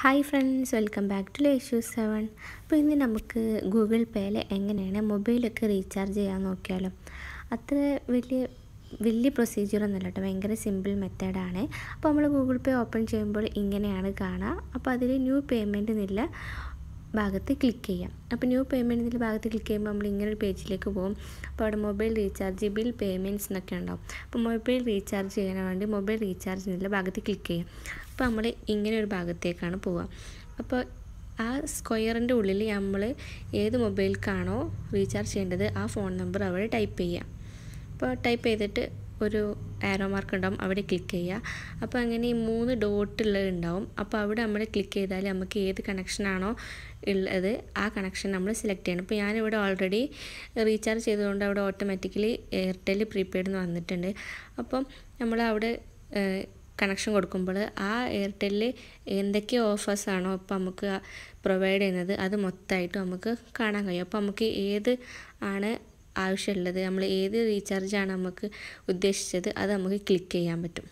Hi friends, welcome back to ലേഷ്യൂസ് 7. അപ്പോൾ ഇന്ന് നമുക്ക് ഗൂഗിൾ പേയിൽ എങ്ങനെയാണ് മൊബൈലൊക്കെ റീചാർജ് ചെയ്യാൻ നോക്കിയാലോ. അത്ര വലിയ പ്രൊസീജിയറൊന്നുമില്ല കേട്ടോ, ഭയങ്കര സിമ്പിൾ മെത്തേഡാണ്. അപ്പോൾ നമ്മൾ ഗൂഗിൾ പേ ഓപ്പൺ ചെയ്യുമ്പോൾ ഇങ്ങനെയാണ് കാണുക. അപ്പോൾ അതിൽ ന്യൂ പേയ്മെൻറ്റ് എന്നുള്ള ഭാഗത്ത് ക്ലിക്ക് ചെയ്യാം. അപ്പോൾ ന്യൂ പേയ്മെൻറ്റ് എന്നുള്ള ഭാഗത്ത് ക്ലിക്ക് ചെയ്യുമ്പോൾ നമ്മൾ ഇങ്ങനെ ഒരു പേജിലേക്ക് പോകും. അപ്പോൾ അവിടെ മൊബൈൽ റീചാർജ്, ബിൽ പേയ്മെൻറ്റ്സ് എന്നൊക്കെ ഉണ്ടാവും. അപ്പോൾ മൊബൈൽ റീചാർജ് ചെയ്യാൻ വേണ്ടി മൊബൈൽ റീചാർജ് എന്നുള്ള ഭാഗത്ത് ക്ലിക്ക് ചെയ്യാം. അപ്പോൾ നമ്മൾ ഇങ്ങനെ ഒരു ഭാഗത്തേക്കാണ് പോവുക. അപ്പോൾ ആ സ്ക്വയറിൻ്റെ ഉള്ളിൽ നമ്മൾ ഏത് മൊബൈൽക്കാണോ റീചാർജ് ചെയ്യേണ്ടത് ആ ഫോൺ നമ്പർ അവിടെ ടൈപ്പ് ചെയ്യുക. അപ്പോൾ ടൈപ്പ് ചെയ്തിട്ട് ഒരു ആരോ മാർക്ക് ഉണ്ടാവും, അവിടെ ക്ലിക്ക് ചെയ്യുക. അപ്പോൾ അങ്ങനെ ഈ 3 ഡോട്ടുള്ളത് ഉണ്ടാവും. അപ്പോൾ അവിടെ നമ്മൾ ക്ലിക്ക് ചെയ്താൽ നമുക്ക് ഏത് കണക്ഷനാണോ ഉള്ളത് ആ കണക്ഷൻ നമ്മൾ സെലക്ട് ചെയ്യണം. ഇപ്പോൾ ഞാനിവിടെ ഓൾറെഡി റീചാർജ് ചെയ്തുകൊണ്ട് അവിടെ ഓട്ടോമാറ്റിക്കലി എയർടെൽ പ്രീപെയ്ഡ് എന്ന് വന്നിട്ടുണ്ട്. അപ്പം നമ്മൾ അവിടെ കണക്ഷൻ കൊടുക്കുമ്പോൾ ആ എയർടെല്ലിൽ എന്തൊക്കെ ഓഫേഴ്സാണോ ഇപ്പോൾ നമുക്ക് പ്രൊവൈഡ് ചെയ്യുന്നത് അത് മൊത്തമായിട്ട് നമുക്ക് കാണാൻ കഴിയും. അപ്പോൾ നമുക്ക് ഏത് ആണ് ആവശ്യമുള്ളത്, നമ്മൾ ഏത് റീചാർജാണ് നമുക്ക് ഉദ്ദേശിച്ചത് അത് നമുക്ക് ക്ലിക്ക് ചെയ്യാൻ പറ്റും.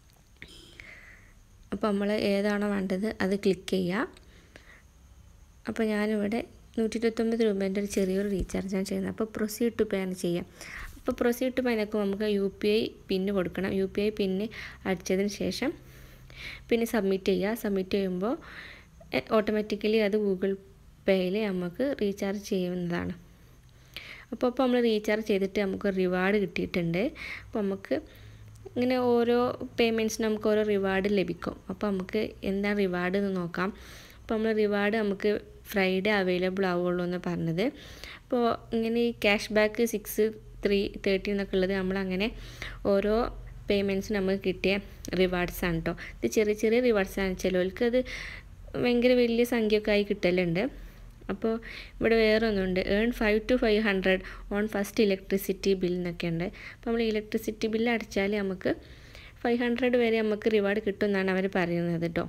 അപ്പോൾ നമ്മൾ ഏതാണോ വേണ്ടത് അത് ക്ലിക്ക് ചെയ്യുക. അപ്പോൾ ഞാനിവിടെ 129 രൂപേൻ്റെ ഒരു ചെറിയൊരു റീചാർജാണ് ചെയ്യുന്നത്. അപ്പോൾ പ്രൊസീഡ് ടു പേ ആണ് ചെയ്യുക. അപ്പോൾ പ്രൊസീഡ് ടു പേനൊക്കെ നമുക്ക് UPI പിന്ന് കൊടുക്കണം. UPI പിന്ന് അടിച്ചതിന് ശേഷം പിന്നെ സബ്മിറ്റ് ചെയ്യുക. സബ്മിറ്റ് ചെയ്യുമ്പോൾ ഓട്ടോമാറ്റിക്കലി അത് ഗൂഗിൾ പേയിൽ നമുക്ക് റീചാർജ് ചെയ്യുന്നതാണ്. അപ്പോൾ നമ്മൾ റീചാർജ് ചെയ്തിട്ട് നമുക്ക് റിവാർഡ് കിട്ടിയിട്ടുണ്ട്. അപ്പോൾ നമുക്ക് ഇങ്ങനെ ഓരോ പേയ്മെൻറ്റ്സിന് നമുക്ക് ഓരോ റിവാർഡ് ലഭിക്കും. അപ്പോൾ നമുക്ക് എന്താണ് റിവാർഡ് എന്ന് നോക്കാം. അപ്പോൾ നമ്മൾ റിവാർഡ് നമുക്ക് ഫ്രൈഡേ അവൈലബിൾ ആവുള്ളൂ എന്ന് പറഞ്ഞത്. അപ്പോൾ ഇങ്ങനെ ഈ ക്യാഷ് ബാക്ക് 6-3-30 എന്നൊക്കെ ഉള്ളത് നമ്മളങ്ങനെ ഓരോ പേയ്മെൻറ്റ്സിന് നമുക്ക് കിട്ടിയ റിവാർഡ്സാണ് കേട്ടോ. ഇത് ചെറിയ ചെറിയ റിവാർഡ്സാണ്. ചിലർക്ക് അത് ഭയങ്കര വലിയ സംഖ്യയൊക്കെ ആയി കിട്ടലുണ്ട്. അപ്പോൾ ഇവിടെ വേറെ ഒന്നുണ്ട്, earn 5 to 500 on first electricity bill എന്നൊക്കെ ഉണ്ട്. അപ്പോൾ നമ്മൾ ഇലക്ട്രിസിറ്റി ബില്ല് അടച്ചാൽ നമുക്ക് 500 വരെ നമുക്ക് റിവാർഡ് കിട്ടും എന്നാണ് അവർ പറയുന്നത് കേട്ടോ.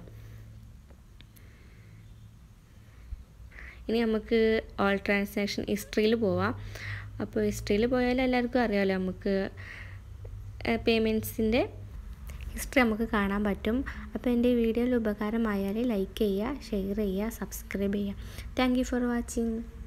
ഇനി നമുക്ക് ഓൾ ട്രാൻസാക്ഷൻ ഹിസ്റ്ററിയിൽ പോവാം. അപ്പോൾ ഹിസ്റ്ററിയിൽ പോയാൽ എല്ലാവർക്കും അറിയാമല്ലോ, നമുക്ക് പേയ്മെൻറ്റ്സിൻ്റെ ഹിസ്റ്ററി നമുക്ക് കാണാൻ പറ്റും. അപ്പോൾ എൻ്റെ വീഡിയോയിൽ ഉപകാരമായാൽ ലൈക്ക് ചെയ്യുക, ഷെയർ ചെയ്യുക, സബ്സ്ക്രൈബ് ചെയ്യുക. Thank you for watching.